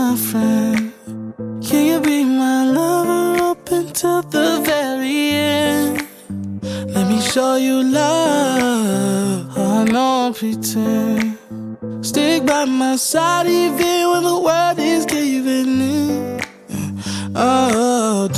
my friend. Can you be my lover up until the very end? Let me show you love, I don't pretend. Stick by my side even when the world is giving in. Oh,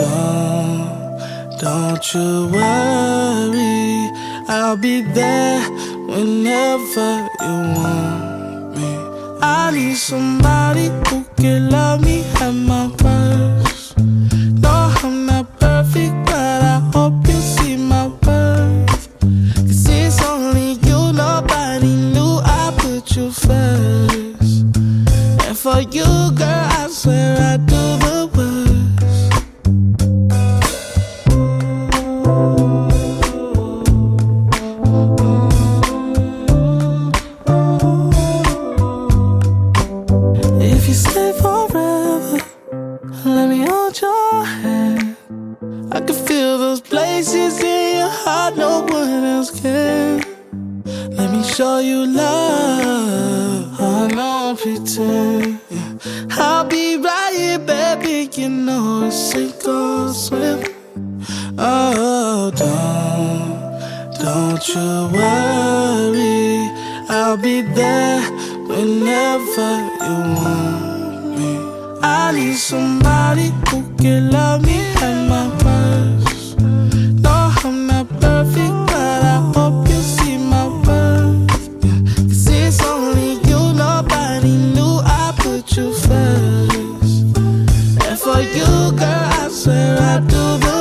don't you worry, I'll be there whenever you want me. I need somebody who can love me at my worst. No, I'm not perfect, but I hope you see my worth. 'Cause it's only you, nobody knew I put you first. And for you, girl, I swear I do the worst. If you stay forever, let me hold your hand. I can feel those places in your heart no one else can. Let me show you love, I don't pretend. I'll be right here, baby, you know it's sink or swim. Oh, don't you worry, I'll be there whenever you want me. I need somebody who can love me at my worst. No, I'm not perfect, but I hope you see my worth. 'Cause it's only you, nobody knew I put you first. And for you, girl, I swear I do the